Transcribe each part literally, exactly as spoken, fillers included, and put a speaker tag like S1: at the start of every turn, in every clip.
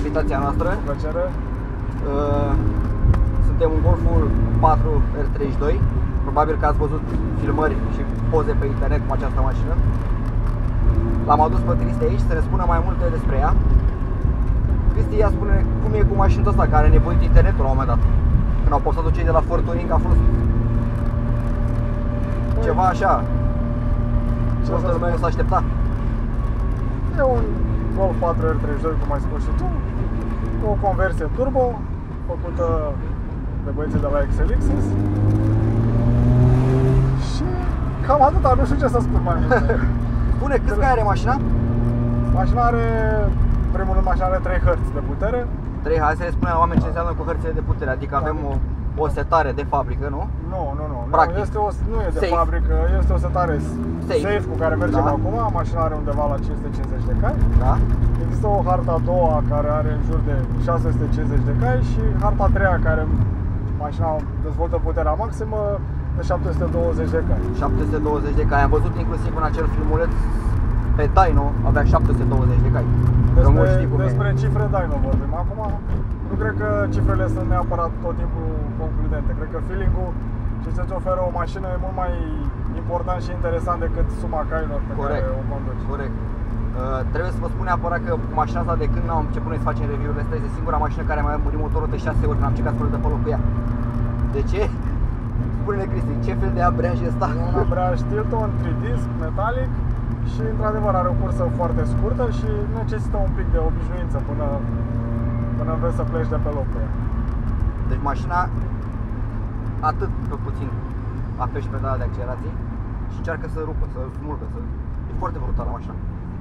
S1: invitația noastră.
S2: Cu plăcere.
S1: Uh, suntem în Golful patru R treizeci și doi. Probabil că ați văzut filmări și poze pe internet cu această mașină. L-am adus pe Cristi aici să ne spună mai multe despre ea. Cristi, ea spune cum e cu mașina asta care a nevoit internetul la un moment dat. Când au postat-o cei de la Ford Touring a fost Băi, ceva așa. Ce multă lume s-a așteptat.
S2: E un Golf patru R treizeci și doi, cum ai spus și tu, cu o conversie turbo făcută de băieții de la X L X's. Și cam atâta, nu știu ce să spun mai mult.
S1: Bune, câți cai are mașina?
S2: Mașina are, în primul rând, mașina are trei hărți de putere.
S1: trei, hai să le spunem la oameni ce înseamnă cu hărțile de putere, adică avem o, o setare de fabrică, nu?
S2: Nu, nu, nu,
S1: Practic.
S2: nu, este o, nu e de
S1: Safe.
S2: fabrică, este o setare
S1: Safe,
S2: safe cu care mergem
S1: da.
S2: acum. Mașina are undeva la cinci sute cincizeci de cai.
S1: Da.
S2: Există o harta a doua care are în jur de șase sute cincizeci de cai și harta a treia care mașina dezvoltă puterea maximă de șapte sute douăzeci de cai.
S1: șapte sute douăzeci de cai, am văzut inclusiv în acel filmuleț pe Dyno avea șapte sute douăzeci de cai.
S2: Despre, despre cifre Dyno vorbim. Acum nu cred că cifrele sunt neapărat tot timpul concludente. Cred că feeling-ul ce îți oferă o mașină e mult mai important și interesant decât suma cailor pe
S1: Corect.
S2: care o conduci.
S1: Corect. Uh, trebuie să vă spun neapărat că mașina asta, de când am început noi să facem review-urile astea, este singura mașină care mi-a murit motorul de șase ori când am încercat să de pe loc cu ea. De ce? Spune-ne, Cristi, ce fel de ambreiaj e ăsta?
S2: E un ambreiaj Tilton tri-disc metalic și într-adevăr are o cursă foarte scurtă și necesită un pic de obișnuință până, până înveți să pleci de pe loc cu ea.
S1: Deci mașina, atât pe puțin apeși pedala de accelerație și încearcă să rupă, să smulgă, să... E foarte brutală mașina.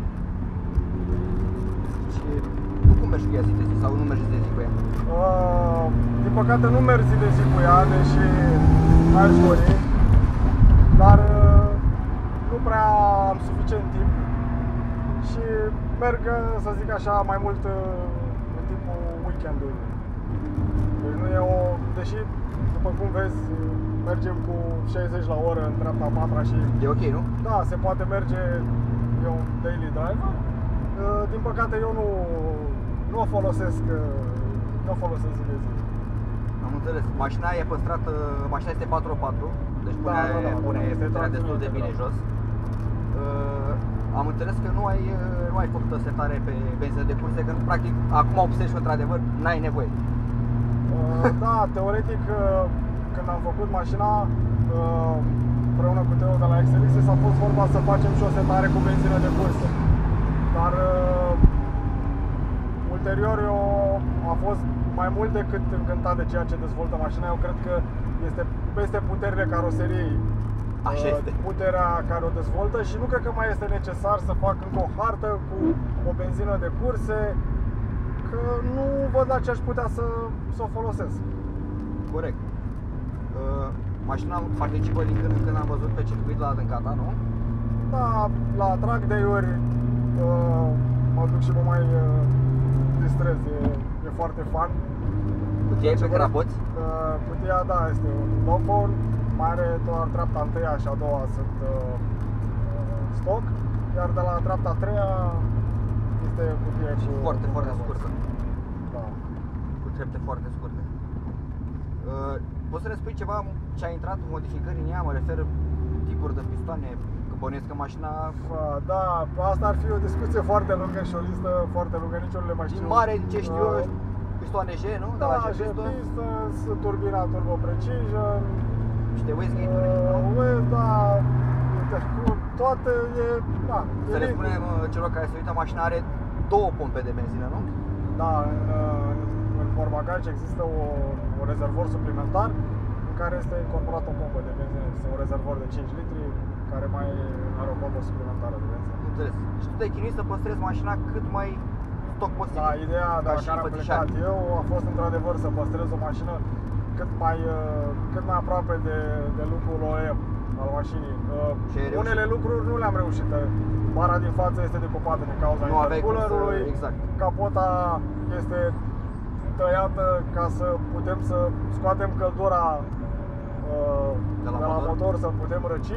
S1: Și tu cum mergi cu ea zi de zi sau nu mergi zi de zi cu ea?
S2: Uh, din păcate nu merg zi de zi cu ea, deși aș dori, dar uh, nu prea am suficient timp și merg, să zic așa, mai mult uh, în timpul weekendului. Deci nu e o... deși, după cum vezi, mergem cu șaizeci la oră în dreapta a patra și...
S1: E ok, nu?
S2: Da, se poate merge, e un daily driver. Din păcate eu nu, nu o folosesc, nu o folosesc zi de zi.
S1: Am înțeles. Mașina e păstrată, mașina este patru pe patru, deci
S2: Da,
S1: pune,
S2: da, da,
S1: pune
S2: da,
S1: puterea destul de bine jos. Uh, am înțeles că nu ai, nu ai făcut o setare pe benzină de curse, că practic acum observi că într-adevăr n-ai nevoie.
S2: Uh, da, teoretic când am făcut mașina uh, împreună cu Teo de la X L X a fost vorba să facem și o setare cu benzină de curse. Dar uh, ulterior eu am fost mai mult decât încântat de ceea ce dezvoltă mașina. Eu cred că este peste puterile caroseriei.
S1: Așa
S2: uh,
S1: este.
S2: Puterea care o dezvoltă și nu cred că mai este necesar să fac încă o hartă cu o benzină de curse, că nu văd la ce aș putea să, să o folosesc.
S1: Corect. Uh, mașina participă din când în când, am văzut pe circuit la Adâncata, nu?
S2: Da, la track day-uri uh, mă duc și mă mai uh, distrez, e, e foarte fun.
S1: Cutia e pe crapoți?
S2: Uh, cutia, da, este un dogphone, mai are doar treapta întâia și a doua sunt uh, stock, iar de la treapta a treia este cutie cu...
S1: Foarte,
S2: cu
S1: foarte
S2: crapoți.
S1: scurtă.
S2: Da.
S1: Cu trepte foarte scurte. Uh, poți să ne spui ceva ce a intrat, modificări în ea, mă refer tipuri de pistoane, că bănuiesc că mașina...
S2: Da, asta ar fi o discuție foarte lungă și o listă foarte lungă, nici eu nu le mai știu.
S1: Din mare, ce știu eu,
S2: uh,
S1: pistoane G, nu?
S2: Da,
S1: la
S2: G-Pistons, turbina Turbo Precision,
S1: niște wastegate-uri,
S2: uh,
S1: nu?
S2: da, toate e... Da,
S1: Să
S2: e
S1: le spunem celor care se uită, mașina are două pompe de benzină, nu?
S2: Da, în, în portbagaj există o, un rezervor suplimentar în care este incorporat o pompă de benzină. Este un rezervor de cinci litri care mai are o pompă suplimentară de benzină.
S1: Înțeles. Și tu te-ai chinuit să păstrezi mașina cât mai stoc posibil.
S2: Da, ideea de la care am plecat eu a fost într-adevăr să păstrez o mașină cât mai, cât mai aproape de, de lucrul O E M al mașinii. Unele lucruri nu le-am reușit. Bara din față este decupată din cauza intercoolerului.
S1: Exact.
S2: Capota este tăiată ca să putem să scoatem căldura uh,
S1: de la,
S2: de la
S1: motor.
S2: motor, să putem răci.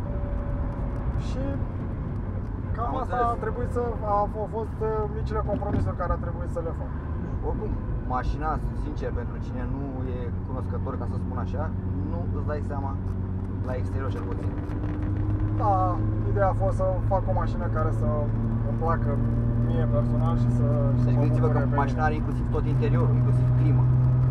S2: Și cam
S1: Am
S2: asta
S1: înțeles.
S2: a trebuit să, a, au fost uh, micile compromisuri care a trebuit să le fac.
S1: Oricum, mașina, sincer, pentru cine nu e cunoscător, ca să spun așa, nu îți dai seama la exterior cel puțin.
S2: Da, ideea a fost să fac o mașină care să îmi placă mie personal și să...
S1: Deci gândiți-vă că mașina are inclusiv tot interiorul, inclusiv climă.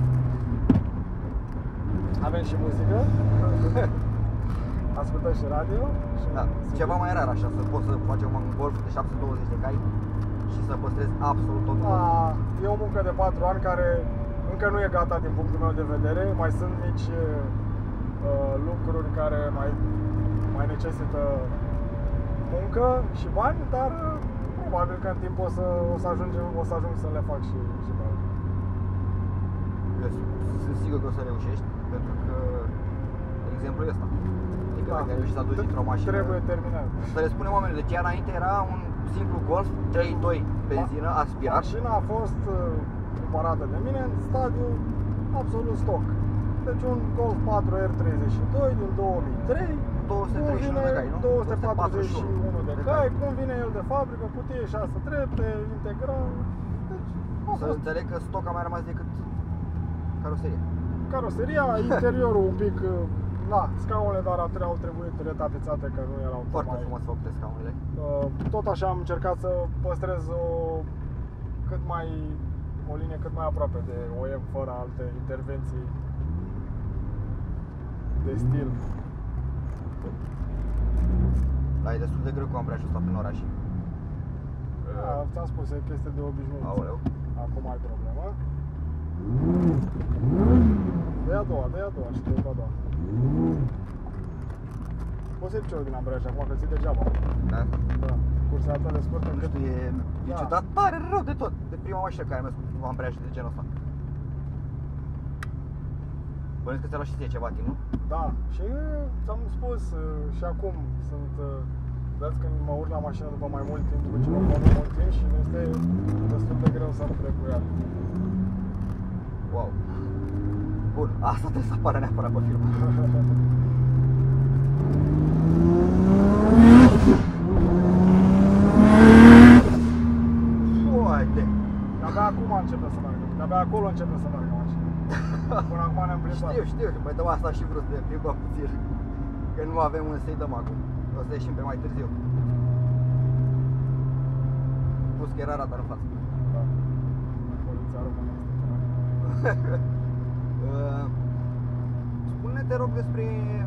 S2: Avem și muzică, ascultăm și radio. Și
S1: da, ceva mai rar așa, să poți să facem un Golf de șapte sute douăzeci de cai și să păstrezi absolut totul.
S2: Da, e o muncă de patru ani care încă nu e gata din punctul meu de vedere. Mai sunt mici uh, lucruri care mai, mai necesită muncă și bani, dar uh, probabil că în timp o să, o să, ajungem, o să ajung să le fac și, și pe alții.
S1: Eu sunt sigur că o să reușești, pentru că exemplul ăsta. Adică
S2: Da,
S1: dacă ai reușit să aduci într-o mașină.
S2: trebuie terminat.
S1: Să le spunem oamenilor, deci ea înainte era un simplu Golf trei doi benzină aspirat.
S2: Mașina a fost uh, cumpărată de mine în stadiu absolut stock. Deci un Golf patru R treizeci și doi din două mii trei,
S1: două sute treizeci și unu de cai, nu?
S2: două sute patruzeci și unu de cai, cum vine el de fabrică, cutie șase trepte, integral. Deci, a
S1: Să
S2: fost
S1: înțeleg că stoc a mai rămas decât caroseria.
S2: caroseria, interiorul un pic, na, scaunele, dar au trebuit retapițate că nu erau
S1: Foarte
S2: mai...
S1: frumos făcute scaunele.
S2: Tot așa am încercat să păstrez o cât mai o linie cât mai aproape de O E M, fără alte intervenții de stil.
S1: Dar e destul de greu cu ambreiajul ăsta prin oraș.
S2: Da, ți-am spus, e chestie de obișnuință.
S1: Aoleu.
S2: Acum ai problemă. De a doua, de a doua și de a doua. Poți să-i piciorul din ambreiaj acum, că ții degeaba.
S1: Da?
S2: Da, cursa atât de scurtă
S1: Nu
S2: încât...
S1: știu, e, e
S2: Da.
S1: ciudat, tare rău de tot. De prima mașină care am mers cu ambreiaj de genul ăsta. Bănuiesc că ți-a luat și ție ceva timp, nu?
S2: Da, și ți-am spus și acum sunt... Dați când mă urc la mașină după mai mult timp, după ce mă urc mult timp și mi este destul de greu să-mi trec cu ea.
S1: Wow. Bun, asta trebuie să apară neapărat pe film. Uite.
S2: De-abia acum începe să meargă, de-abia acolo începe să meargă mașina. Până acum ne-am plimbat.
S1: Știu, știu, mai dăm asta și vrut de plimbăm puțin. Că nu avem unde să-i dăm acum. O să ieșim pe mai târziu. Plus că era radar în față.
S2: Da. Poliția română.
S1: Uh, Spune-ne, te rog, despre,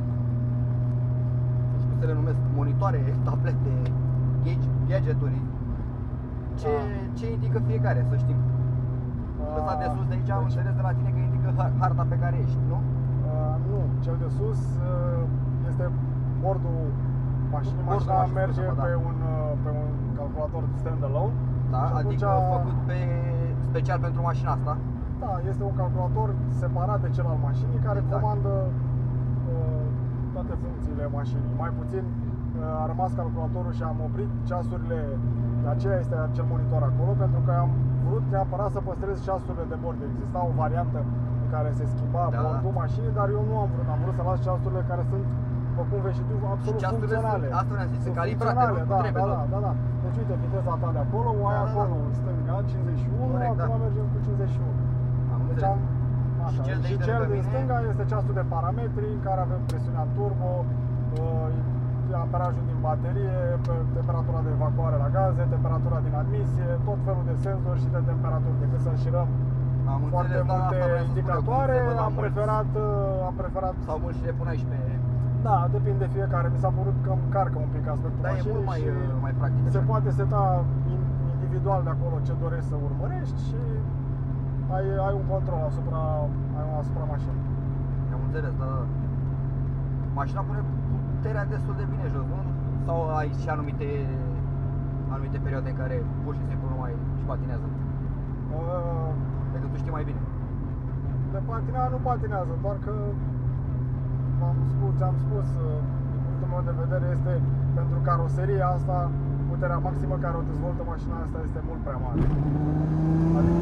S1: nu știu cum să le numesc, monitoare, tablete, gadgeturi. Ce,
S2: Da.
S1: ce indică fiecare, să știm. Lăsat de sus de aici am înțeles de la tine că indică harta pe care ești, nu?
S2: Uh, nu, cel de sus uh, este bordul mașinii.
S1: Bordul
S2: Mașina
S1: mașinii,
S2: merge
S1: da.
S2: pe un, uh, pe un calculator stand-alone.
S1: Da,
S2: Și
S1: adică
S2: atunci-
S1: făcut pe special pentru mașina asta.
S2: Da, este un calculator separat de cel al mașinii care
S1: Exact.
S2: comandă uh, toate funcțiile mașinii. Mai puțin uh, a rămas calculatorul și am oprit ceasurile, de aceea este acel monitor acolo, pentru că am vrut neapărat să păstrez ceasurile de bord. Exista o variantă în care se schimba
S1: Da.
S2: bordul mașinii, dar eu nu am vrut, am vrut să las ceasurile care sunt, după cum vezi și tu, absolut
S1: Și ceasurile
S2: funcționale.
S1: sunt- asta vreau să zic, sunt calibrate,
S2: funcționale,
S1: cum
S2: da,
S1: trebuie,
S2: da,
S1: da.
S2: da, da, da. Deci uite, viteza ta de acolo, o ai
S1: Da, da, da.
S2: acolo, în stânga, cincizeci și unu,
S1: Corect,
S2: acum
S1: da.
S2: mergem cu cincizeci și unu.
S1: Am
S2: Deci
S1: înțeles.
S2: am, așa,
S1: cel de
S2: și
S1: aici de
S2: cel
S1: lângă
S2: din
S1: mine?
S2: stânga este ceasul de parametri în care avem presiunea turbo, uh, amperajul din baterie, pe- temperatura de evacuare la gaze, temperatura din admisie, tot felul de senzori și de temperaturi. Decât să înșirăm
S1: Am
S2: foarte
S1: înțeles, da,
S2: multe
S1: asta vreau să spun eu, cum
S2: indicatoare,
S1: se văd la
S2: am
S1: mulți.
S2: preferat, uh, am preferat,
S1: Sau mulți și le pun aici pe...
S2: da, depinde fiecare. Mi s-a părut că îmi carcă un pic aspectul
S1: Da, e
S2: mașinii
S1: mult mai,
S2: și
S1: uh, mai practic
S2: se
S1: așa.
S2: poate seta in- individual de acolo ce dorești să urmărești și ai, ai un control asupra, ai asupra mașinii.
S1: Am înțeles, da, da. Mașina pune puterea destul de bine jos, nu? Sau ai și anumite, anumite perioade în care pur și simplu nu mai și patinează?
S2: Uh,
S1: Decât tu știi mai bine.
S2: De patina nu patinează, doar că v-am spus, ți-am spus, uh, din punctul meu de vedere este pentru caroseria asta, puterea maximă care o dezvoltă mașina asta este mult prea mare. Adică,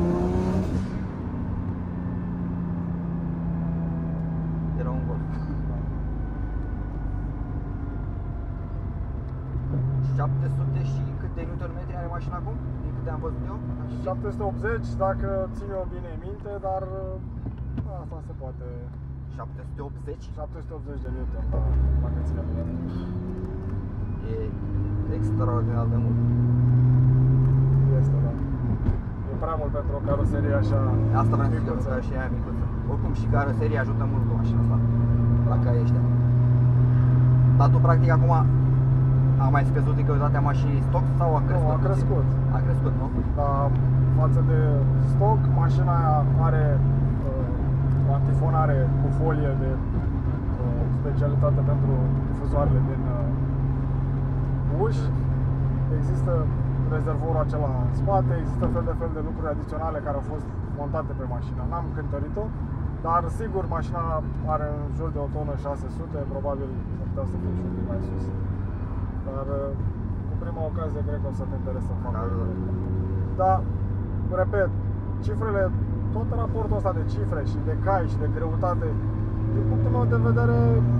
S1: Era un Golf. șapte sute și câte newton metri are mașina acum? Din câte am văzut eu?
S2: șapte sute optzeci dacă țin eu bine minte, dar asta se poate.
S1: șapte sute optzeci?
S2: șapte sute optzeci de newton, da, dacă ține bine minte.
S1: E extraordinar de mult.
S2: Este, da. E prea mult pentru o caroserie așa.
S1: Asta vreau să zic, că și aia micuță. Oricum și caroseria ajută mult cu mașina asta, la cai ăștia. Dar tu practic acum a mai scăzut lichiditatea mașinii stock sau a crescut?
S2: Nu, a crescut.
S1: A crescut, nu?
S2: Dar față de stock, mașina aia are uh, o antifonare cu folie de uh, specialitate pentru difuzoarele din uh, uși. Există rezervorul acela în spate, există fel de fel de lucruri adiționale care au fost montate pe mașină. N-am cântărit-o, dar sigur mașina are în jur de o tonă șase sute, probabil s-ar putea să fie și un pic mai sus. Dar cu prima ocazie cred că o să te interesă foarte mult. Dar, repet, cifrele, tot raportul ăsta de cifre și de cai și de greutate, din punctul meu de vedere,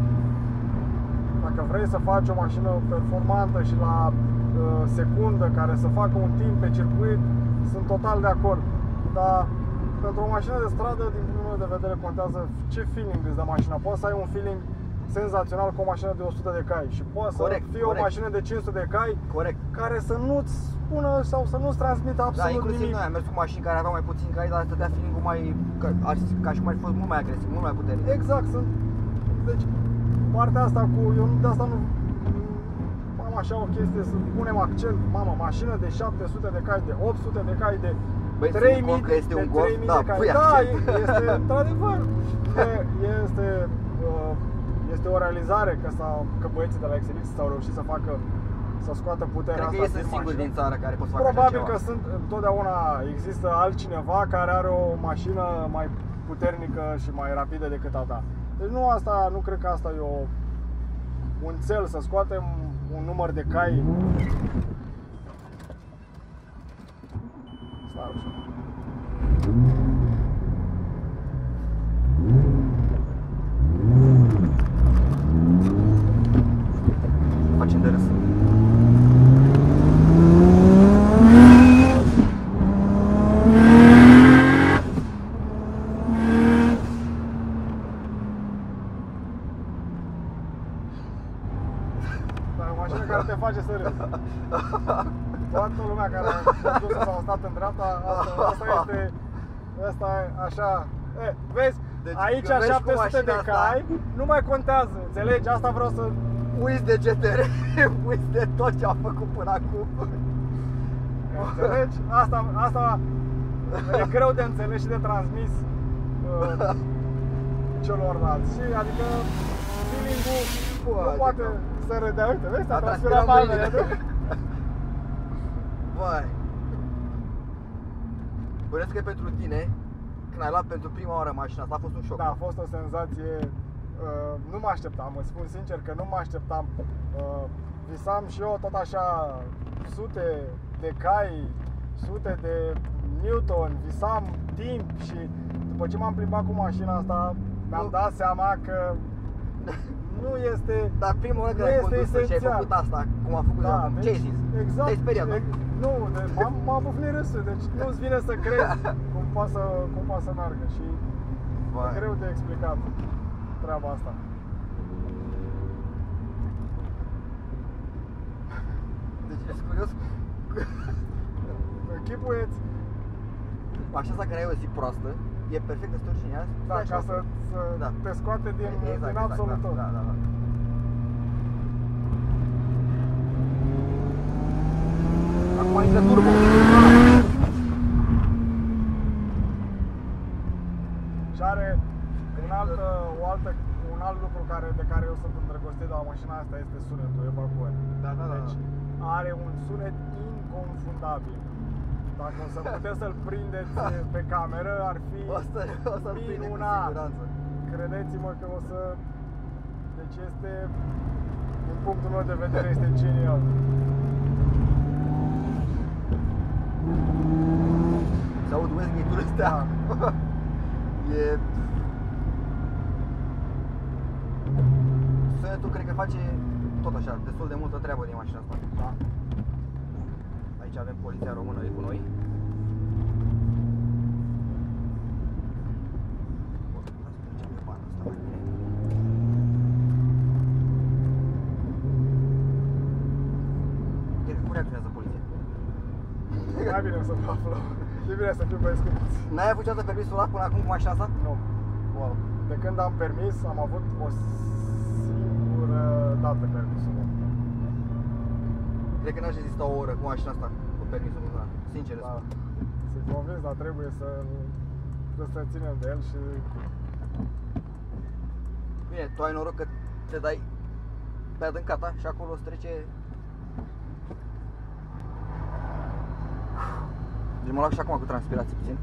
S2: dacă vrei să faci o mașină performantă și la uh, secundă care să facă un timp pe circuit, sunt total de acord. Dar pentru o mașină de stradă, din punctul meu de vedere, contează ce feeling îți dă mașina. Poți să ai un feeling senzațional cu o mașină de o sută de cai și poate să fie o mașină de cinci sute de cai,
S1: corect,
S2: care să nu-ți spună sau să nu-ți transmită absolut
S1: da, inclusiv
S2: nimic.
S1: noi am mers cu mașini care aveau mai puțin cai, dar stătea feeling-ul mai, ca, ca și cum ar fi fost mult mai agresiv, mult mai puternic.
S2: Exact, sunt. Deci, partea asta cu, eu de asta nu am așa o chestie, să punem accent, mamă, mașină de șapte sute de cai, de opt sute de cai, de trei mii de,
S1: este
S2: de
S1: un golf,
S2: trei mii
S1: da,
S2: de cai.
S1: pui
S2: Da,
S1: accent.
S2: este într-adevăr, este, este o realizare că, că băieții de la X L X s-au reușit să facă, să scoată puterea
S1: asta. Cred că sunt singuri din țară care pot să facă
S2: Probabil că sunt, întotdeauna există altcineva care are o mașină mai puternică și mai rapidă decât a ta. Deci nu asta, nu cred că asta e o, un cel, să scoatem un număr de cai. Stai așa.
S1: Facem de râs.
S2: Te face să râzi. Toată lumea care a condus sau a stat în dreapta, asta, asta este, asta e așa. E, vezi, deci, aici șapte sute de cai, asta, nu mai contează, înțelegi? Asta vreau să...
S1: Uiți de G T R, uiți de tot ce am făcut până acum.
S2: Înțelegi? Asta, asta e greu de înțeles și de transmis uh, celorlalți. Și adică feeling-ul nu poate să râdea, uite, vezi, te-a transpirat palmele, nu?
S1: Băi, bănuiesc că pentru tine, când ai luat pentru prima oară mașina asta, a fost un șoc.
S2: Da, a fost o senzație, uh, nu mă așteptam, îți spun sincer că nu mă așteptam. uh, Visam și eu tot așa sute de cai, sute de newton, visam timp și după ce m-am plimbat cu mașina asta, mi-am dat seama că nu este.
S1: Dar prima oară când ai condus și ai făcut asta, cum a făcut, da, deci, ce ai zis?
S2: Exact.
S1: Te-ai speriat,
S2: ex, nu, de, m-am, m-am bufnit râsul, deci nu-ți vine să crezi cum poate să, cum poate să meargă și Vai. E greu de explicat treaba asta.
S1: Deci ești curios?
S2: Închipuieți.
S1: Mașina asta care ai o zi proastă, e perfect de storci în ea.
S2: Da, ca să, să da. te scoate din, exact, din absolut
S1: exact,
S2: tot.
S1: Da, da, da. Acum intră turbo.
S2: Și are un alt, o altă, un alt lucru care, de care eu sunt îndrăgostit de la mașina asta este sunetul evacuării.
S1: Da, da, da.
S2: Deci are un sunet inconfundabil. Dacă o să puteți să-l prindeți pe cameră, ar fi
S1: o să, o să
S2: minunat. Credeți-mă că o să... Deci este, din punctul meu de vedere, este genial.
S1: Se aud mâzghitul ăstea. Da. E... Sunetul cred că face tot așa, destul de multă treabă din mașina asta.
S2: Da.
S1: Aici avem poliția română cu noi. O să putea să mergem pe banda asta mai bine. Cred că cum reacționează poliția?
S2: Mai bine să aflăm. E bine să fiu băieți câți.
S1: N-ai avut niciodată permisul ăla până acum cu mașina asta?
S2: Nu. Wow. De când am permis, am avut o singură dată permisul.
S1: Cred că n-aș rezista o oră cu mașina asta, cu permisul ăla, sincer.
S2: Da. Sunt convins, dar trebuie să trebuie să ținem de el și...
S1: Bine, tu ai noroc că te dai pe adâncata și acolo îți trece. Deci mă lac și acum cu transpirație puțin.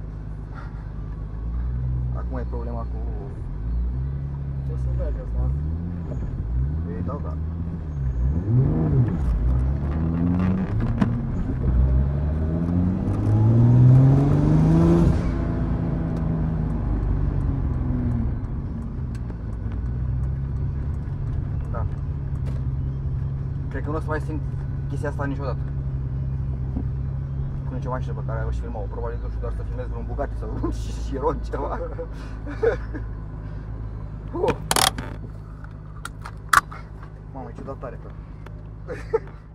S1: Acum e problema cu...
S2: O să merg asta.
S1: Ei dau, da. Da. Cred că nu o să mai simt chestia asta niciodată. Cu nicio mașină pe care o și filmau. Probabil nu știu, doar să filmez vreun Bugatti sau un Chiron ceva. uh. Mamă, ce ciudat tare, frate.